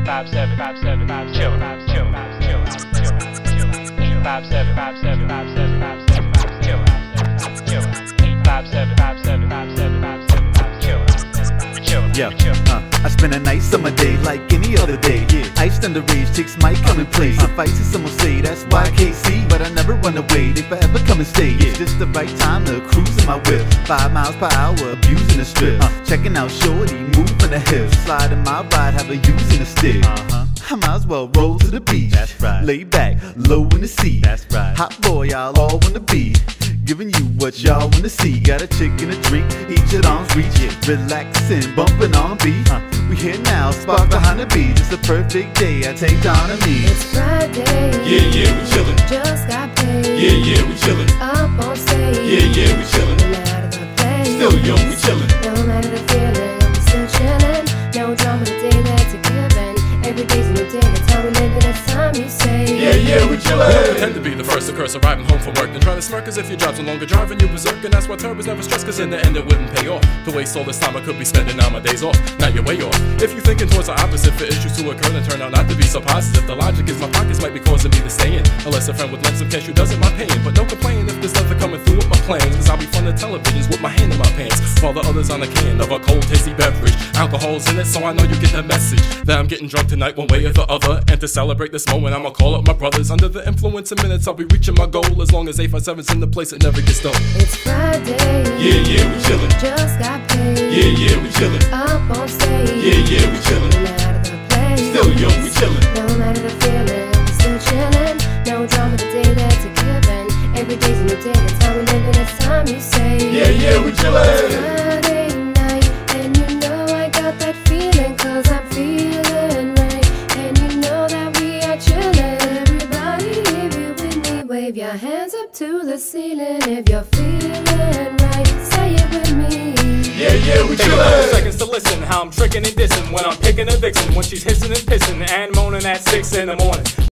Yeah, I spend a nice summer day like any other day. Iced underage chicks might come and play. Suffice it, some will say that's YKC, but I never run away. They forever come and stay. It's just the right time to cruise in my whip. 5 miles per hour, abusing the strip. Checking out shorty, moving the hips. Sliding my ride, have her using the stick. I might as well roll to the beach. That's right. Lay back, low in the seat. That's right. Hot boy, y'all all wanna be. Giving you what y'all wanna see. Got a chick and a drink, each at arm's reach. Relaxing, bumping on beat. We here now, spark behind the beat. It's a perfect day, I take time to me. It's Friday. Yeah, we chillin'. Just got paid. Yeah, we chillin'. Up on stage. Yeah, we chillin'. No matter the place. Still young, we chillin'. No matter the feeling, we still chillin'. No drama, the day that's a given. Every day's a new day, that's how we live it. It's time you say. Yeah, we chillin'. Pretend to be the first to curse arriving home from work, then try to smirk as if your job's no longer driving you berserk. And that's why turbos never stress, cause in the end it wouldn't pay off to waste all this time I could be spending on my days off. Now you're way off. If you're thinking towards the opposite for issues to occur, then turn out not to be so positive. The logic is my pockets might be causing me to stay in, unless a friend would lend some cash who doesn't mind paying. But no complaining if there's nothing coming through with my plans, cause I'll be fun to televisions with my hand in my pants, while the others on a can of a cold tasty beverage. Alcohol's in it, so I know you get the message that I'm getting drunk tonight one way or the other. And to celebrate this moment, I'ma call up my brothers. Under the influence of minutes, I'll be reaching my goal. As long as 857's in the place, it never gets done. It's Friday. Yeah, we chillin'. Just got paid. Yeah, we chillin'. Up on stage. Yeah, we chillin'. No matter the place. Still young, we chillin'. No matter the feeling, we still chillin'. No drama, the day that's a given. Every day's a new day, that's how we live it. It's time you say. Yeah, we chillin'. Friday night, and you know I got that feeling, cause I'm feeling right. And you know that we are chillin'. Everybody, if you with me, wave your hands up to the ceiling. If you're feeling right, say it with me. Yeah, we Take a couple chillin'. seconds to listen how I'm tricking and dissing when I'm picking a vixen, when she's hissing and pissing and moaning at 6 in the morning.